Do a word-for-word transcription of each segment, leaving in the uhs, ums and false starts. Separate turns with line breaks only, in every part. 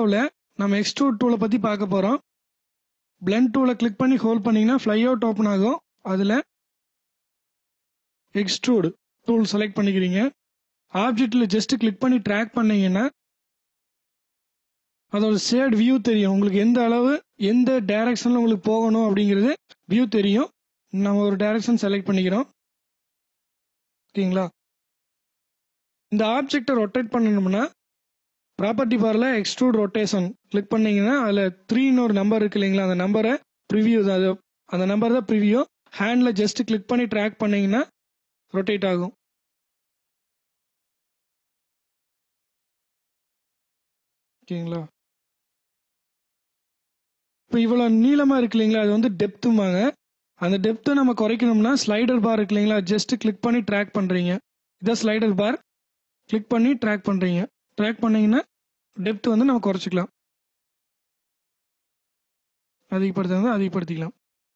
வீடியோவில் நம்ம எக்ஸ்ட்ரூட் டூலை பற்றி பார்க்க போகிறோம். பிளெண்ட் டூலை கிளிக் பண்ணி ஹோல்ட் பண்ணிங்கன்னா ஃப்ளை அவுட் ஓப்பன் ஆகும். அதில் எக்ஸ்ட்ரூட் டூல் செலக்ட் பண்ணிக்கிறீங்க. ஆப்ஜெக்டில் ஜஸ்ட் கிளிக் பண்ணி ட்ராக் பண்ணீங்கன்னா அதோட ஷேட் வியூ தெரியும். உங்களுக்கு எந்த அளவு எந்த டைரக்ஷனில் உங்களுக்கு போகணும் அப்படிங்கிறது வியூ தெரியும். நம்ம ஒரு டைரக்ஷன் செலக்ட் பண்ணிக்கிறோம். ஓகேங்களா? இந்த ஆப்ஜெக்டை ரொட்டேட் பண்ணணும்னா ப்ராப்பர்ட்டி பாரில் எக்ஸ்ட்ரூட் ரொட்டேஷன் கிளிக் பண்ணீங்கன்னா அதில் த்ரீன்னு ஒரு நம்பர் இருக்கு இல்லைங்களா, அந்த நம்பரை ப்ரிவியூ தான், அது அந்த நம்பர் தான் ப்ரிவியூ. ஹேண்டில் ஜஸ்ட் கிளிக் பண்ணி ட்ராக் பண்ணீங்கன்னா ரொட்டேட் ஆகும். ஓகேங்களா? இப்போ இவ்வளோ நீளமாக இருக்கு இல்லைங்களா, அது வந்து டெப்த்துமாங்க. அந்த டெப்த்தை நம்ம குறைக்கணும்னா ஸ்லைடர் பார் இருக்கு இல்லைங்களா, ஜஸ்ட் கிளிக் பண்ணி ட்ராக் பண்ணுறீங்க. இதான் ஸ்லைடர் பார், கிளிக் பண்ணி ட்ராக் பண்ணுறீங்க. ட்ராக் பண்ணீங்கன்னா டெப்த் வந்து நம்ம குறைச்சிக்கலாம். அதிகப்படுத்த அதிகப்படுத்திக்கலாம்.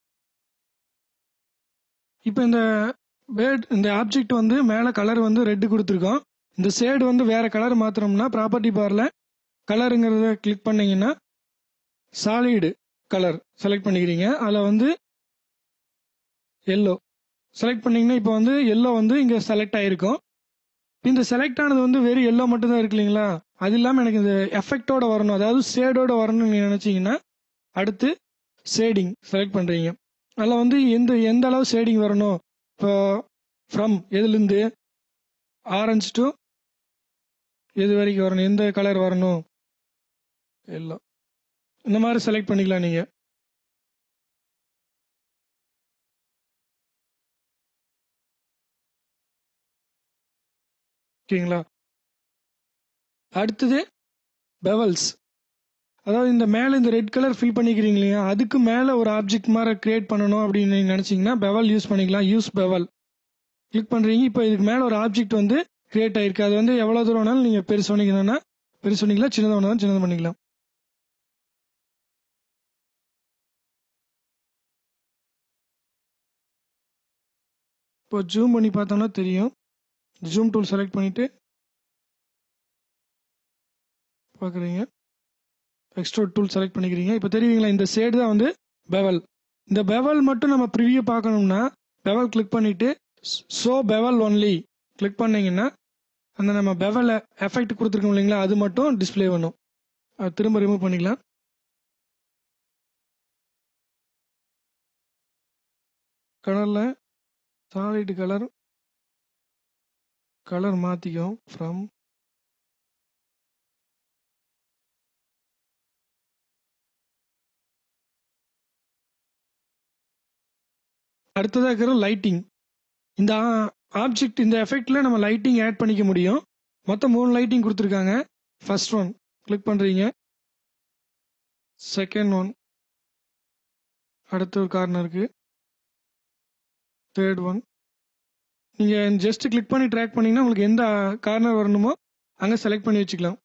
இப்போ இந்த வேர்ட் இந்த ஆப்ஜெக்ட் வந்து மேலே கலர் வந்து ரெட்டு கொடுத்துருக்கோம். இந்த ஷேடு வந்து வேற கலர் மாத்திரம்னா ப்ராப்பர்ட்டி பாரில் கலருங்கிறத கிளிக் பண்ணீங்கன்னா சாலிடு கலர் செலக்ட் பண்ணிக்கிறீங்க. அதில் வந்து எல்லோ செலக்ட் பண்ணீங்கன்னா இப்போ வந்து எல்லோ வந்து இங்கே செலக்ட் ஆகிருக்கும். இந்த செலக்ட் ஆனது வந்து வெறும் எல்லோ மட்டும்தான் இருக்கு இல்லைங்களா, அது இல்லாமல் எனக்கு இந்த எஃபெக்டோட வரணும், அதாவது ஷேடோட வரணும்னு நீங்கள் நினச்சிங்கன்னா அடுத்து ஷேடிங் செலக்ட் பண்ணுறீங்க. அதில் வந்து எந்த எந்த அளவு ஷேடிங் வரணும், இப்போ ஃப்ரம் எதுலேருந்து ஆரஞ்சு டு எது வரைக்கும் வரணும், எந்த கலர் வரணும், எல்லாம் இந்த மாதிரி செலக்ட் பண்ணிக்கலாம் நீங்கள். ஓகேங்களா? அடுத்தது பெவல்ஸ், அதாவது இந்த மேலே இந்த ரெட் கலர் ஃபில் பண்ணிக்கிறீங்க இல்லையா, அதுக்கு மேலே ஒரு ஆப்ஜெக்ட் மாதிரி கிரியேட் பண்ணணும் அப்படின்னு நீங்கள் நினச்சிங்கன்னா பெவல் யூஸ் பண்ணிக்கலாம். யூஸ் பெவல் கிளிக் பண்ணுறீங்க. இப்போ இதுக்கு மேலே ஒரு ஆப்ஜெக்ட் வந்து கிரியேட் ஆகிருக்கு. அது வந்து எவ்வளோ தூரம் வேணாலும் நீங்கள் பெருசு பண்ணிக்கணும்னா பெருசு பண்ணிக்கலாம், சின்னதாக வேணாலும் சின்னதாக பண்ணிக்கலாம். இப்போ ஜூம் பண்ணி பார்த்தோம்னா தெரியும். ஜூம் டூல் செலக்ட் பண்ணிவிட்டு பார்க்குறீங்க, எக்ஸ்ட்ரூட் டூல் செலக்ட் பண்ணிக்கிறீங்க. இப்போ தெரியுங்களா, இந்த ஷேடு தான் வந்து பெவல். இந்த பெவல் மட்டும் நம்ம ப்ரிவியூ பார்க்கணும்னா பெவல் கிளிக் பண்ணிவிட்டு ஷோ பெவல் ஒன்லி கிளிக் பண்ணிங்கன்னா அந்த நம்ம பெவல் எஃபெக்ட் கொடுத்துருக்கோம் இல்லைங்களா, அது மட்டும் டிஸ்பிளே பண்ணும். அது திரும்ப ரிமூவ் பண்ணிக்கலாம். கலரில் சாலிட் கலர் கலர் மாற்றிக்கும். ஃப்ரம் அடுத்ததாக இருக்கிற லைட்டிங். இந்த ஆப்ஜெக்ட் இந்த எஃபெக்டில் நம்ம லைட்டிங் ஆட் பண்ணிக்க முடியும். மொத்தம் மூணு லைட்டிங் கொடுத்துருக்காங்க. ஃபர்ஸ்ட் ஒன் கிளிக் பண்ணுறீங்க, செகண்ட் ஒன் அடுத்த ஒரு கார்னருக்கு, தேர்ட் ஒன். நீங்கள் ஜஸ்ட் கிளிக் பண்ணி ட்ராக் பண்ணிங்கன்னா உங்களுக்கு எந்த கார்னர் வரணுமோ அங்கே செலக்ட் பண்ணி வச்சுக்கலாம்.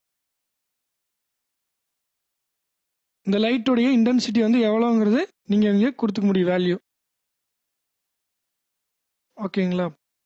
இந்த லைட்டோடைய இன்டென்சிட்டி வந்து எவ்வளோங்கிறது நீங்கள் இங்கே கொடுத்துக்க முடியும் வேல்யூ. ஓகேங்களா?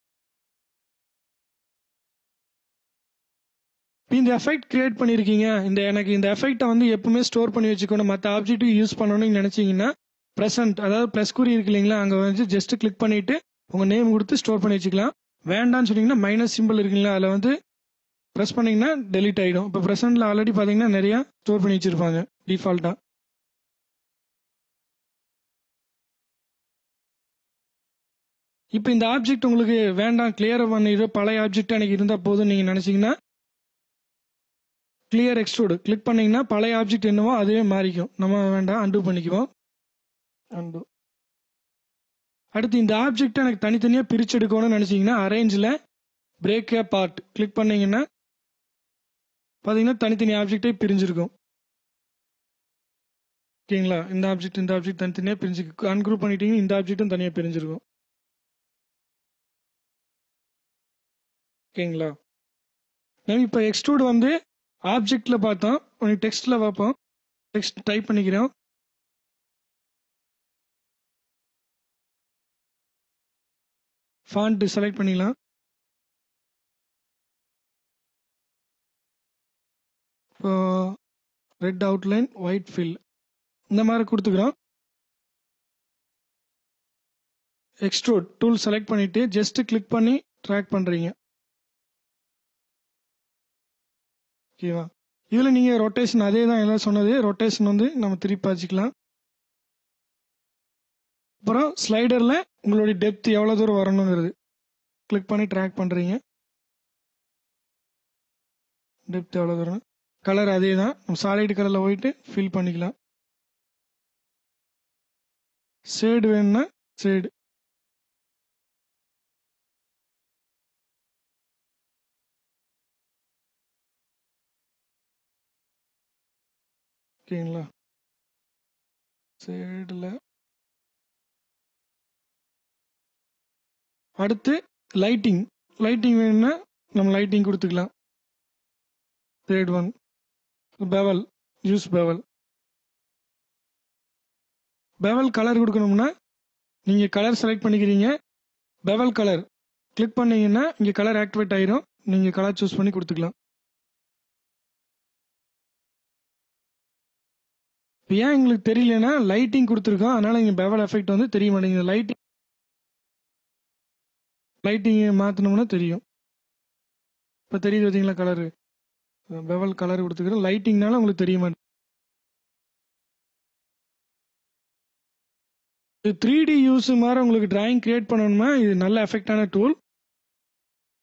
இந்த எஃபெக்ட் கிரியேட் பண்ணியிருக்கீங்க, இந்த எனக்கு இந்த எஃபெக்டை வந்து எப்பவுமே ஸ்டோர் பண்ணி வச்சுக்கணும், மற்ற ஆப்ஜெக்ட்டுக்கு யூஸ் பண்ணணும்னு நினச்சிங்கன்னா ப்ரெசென்ட், அதாவது ப்ளஸ் குறி இருக்கு இல்லைங்களா, அங்கே வந்து ஜஸ்ட் கிளிக் பண்ணிவிட்டு உங்கள் நேம் கொடுத்து ஸ்டோர் பண்ணி வச்சுக்கலாம். வேண்டான்னு சொன்னீங்கன்னா மைனஸ் சிம்பிள் இருக்குங்களா, அதில் வந்து ப்ரெஸ் பண்ணிங்கன்னா டெலிட் ஆகிடும். இப்போ ப்ரெசென்ட்டில் ஆல்ரெடி பார்த்தீங்கன்னா நிறையா ஸ்டோர் பண்ணி வச்சுருப்பாங்க டிஃபால்ட்டாக. இப்போ இந்த ஆப்ஜெக்ட் உங்களுக்கு வேண்டாம், கிளியர் பண்ணிடு, பழைய ஆப்ஜெக்ட் எனக்கு இருந்தால் போதும் நீங்கள் நினச்சிங்கன்னா கிளியர் எக்ஸ்ட்ரூட் கிளிக் பண்ணீங்கன்னா பழைய ஆப்ஜெக்ட் என்னவோ அதுவே மாறிக்கும். நம்ம வேண்டாம், அன்டூ பண்ணிக்குவோம். அன்டூ. அடுத்து இந்த ஆப்ஜெக்ட் எனக்கு தனித்தனியாக பிரிச்சு எடுக்கணும்னு நினச்சிங்கன்னா அரேஞ்சில் பிரேக் ஏ பார்ட் கிளிக் பண்ணீங்கன்னா பார்த்தீங்கன்னா தனித்தனி ஆப்ஜெக்டே பிரிஞ்சிருக்கும். ஓகேங்களா? இந்த ஆப்ஜெக்ட் இந்த ஆப்ஜெக்ட் தனித்தனியாக பிரிஞ்சுக்கு அன்குரூப் பண்ணிட்டீங்கன்னா இந்த ஆப்ஜெக்டும் தனியாக பிரிஞ்சிருக்கும். ஓகேங்களா? நம்ம இப்போ எக்ஸ்ட்ரூட் வந்து ஆப்ஜெக்டில் பார்த்தோம், உனக்கு டெக்ஸ்ட்டில் பார்ப்போம். டெக்ஸ்ட் டைப் பண்ணிக்கிறோம். ஃபாண்ட் செலக்ட் பண்ணிக்கலாம். இப்போ ரெட் அவுட்லைன் ஒயிட் ஃபில் இந்த மாதிரி கொடுத்துக்கிறோம். எக்ஸ்ட்ரூட் டூல் செலக்ட் பண்ணிட்டு ஜஸ்ட் கிளிக் பண்ணி ட்ராக் பண்றீங்க. ஓகேவா? இதுல நீங்க ரொட்டேஷன் அதே தான் எல்லாம் சொன்னது. ரொட்டேஷன் வந்து நம்ம திருப்பி வச்சுக்கலாம். அப்புறம் ஸ்லைடர்ல உங்களுடைய டெப்த் எவ்வளவு தூரம் வரணுங்கிறது கிளிக் பண்ணி ட்ராக் பண்றீங்க. டெப்த் எவ்வளவு தூரம், கலர் அதே தான், நம்ம சாலிட் கலர்ல போயிட்டு ஃபில் பண்ணிக்கலாம். ஷேடு வேணும்னா ஷேடு. ஓகேங்களா? ஷேடில் அடுத்து லைட்டிங். லைட்டிங் வேணும்னா நம்ம லைட்டிங் கொடுத்துக்கலாம். Shade one bevel, use bevel. Bevel colour கொடுக்கணும்னா நீங்கள் கலர் செலக்ட் பண்ணிக்கிறீங்க. பெவல் கலர் கிளிக் பண்ணீங்கன்னா இங்கே கலர் ஆக்டிவேட் ஆயிரும். நீங்கள் கலர் சூஸ் பண்ணி கொடுத்துக்கலாம். இப்போ ஏன் எங்களுக்கு தெரியலன்னா லைட்டிங் கொடுத்துருக்கோம், அதனால இங்கே பெவல் எஃபெக்ட் வந்து தெரிய மாட்டேங்குது. லைட்டிங் லைட்டிங் மாற்றினோம்னா தெரியும். இப்போ தெரியுது பார்த்தீங்களா கலரு? பெவல் கலர் கொடுத்துக்கிறோம். லைட்டிங்னால உங்களுக்கு தெரிய மாட்டேங்குது. இது த்ரீ டி யூஸ் மாதிரி உங்களுக்கு டிராயிங் கிரியேட் பண்ணணுமா இது நல்ல எஃபெக்டான டூல்.